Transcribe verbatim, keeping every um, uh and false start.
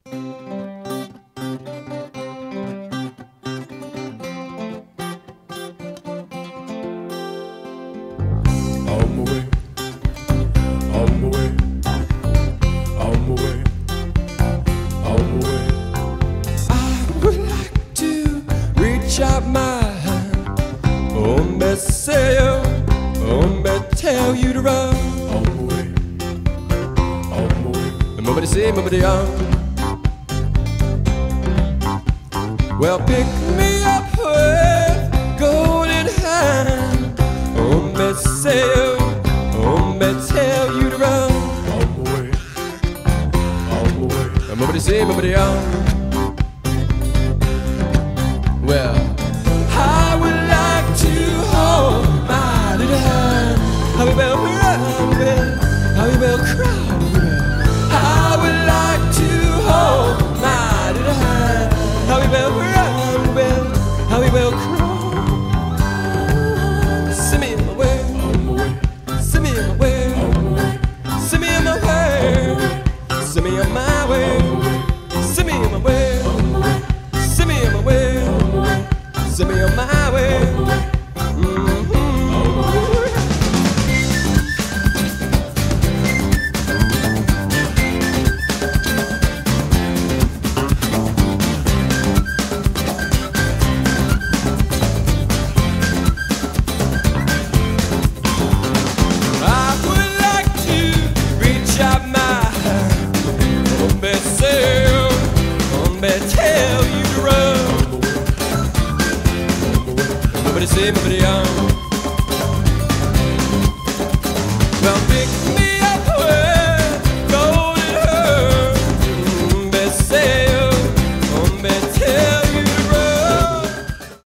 On my way, on my way, on my way, on my way. I would like to reach out my hand, oh, me say, oh, me tell you to run. On my way, on my way. Nobody say, nobody on. Well, pick me up with golden hand. Oh, me say, oh, me tell you to run. On my way, on my way. Nobody say, nobody on. Well, I would like to hold my little hand. How we will run, how we will cry. I would like to hold my little hand. How we will run, how we will cry. Send me in my way, send me in my way, send me in my way, send me in my way, send me in my way, send me in my way, send me in my way. Tell you to run. Nobody say, nobody on. Well, big